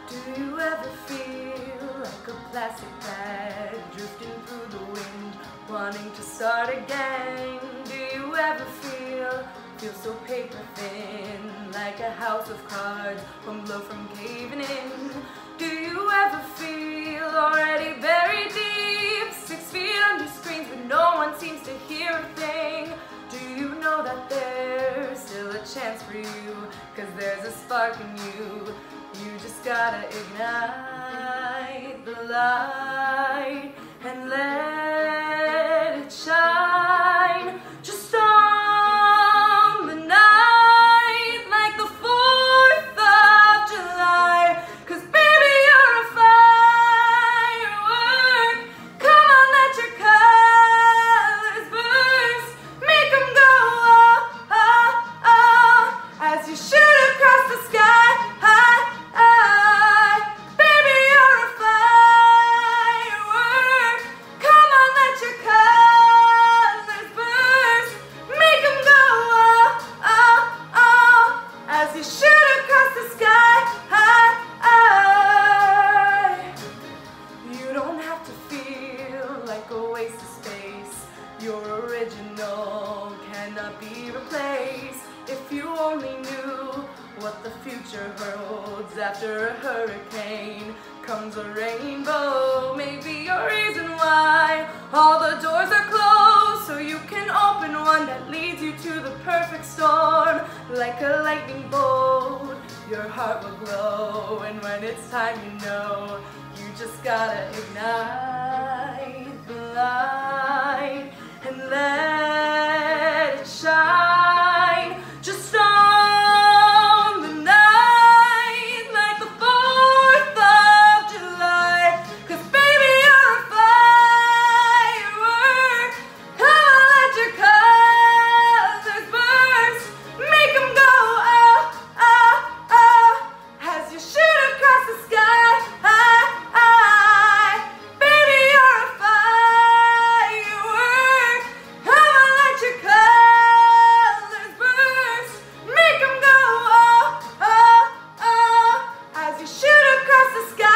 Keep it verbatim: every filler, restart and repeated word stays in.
Do you ever feel like a plastic bag drifting through the wind, wanting to start again? Do you ever feel, feel so paper thin, like a house of cards, one blow from caving in? Do you ever feel already buried deep, six feet under screens but no one seems to hear a thing? Do you know that there's still a chance for you, cause there's a spark in you? You just gotta ignite the light and let it shine. Just on the night like the fourth of July, cause baby you're a firework. Come on, let your colors burst, make them go oh, oh, oh, as you shoot across the sky. Your original cannot be replaced. If you only knew what the future holds after a hurricane comes a rainbow. Maybe your reason why all the doors are closed, so you can open one that leads you to the perfect storm. Like a lightning bolt, your heart will glow, and when it's time, you know you just gotta ignite the light and let it shine. Just on the night like the fourth of July, cause baby you're a firework. Come on, let your colors burst, make them go oh, oh, oh, as you shoot across the sky. Baby you're a firework. Come on, let your colors burst, make them go oh, oh, oh, as you shoot across the sky.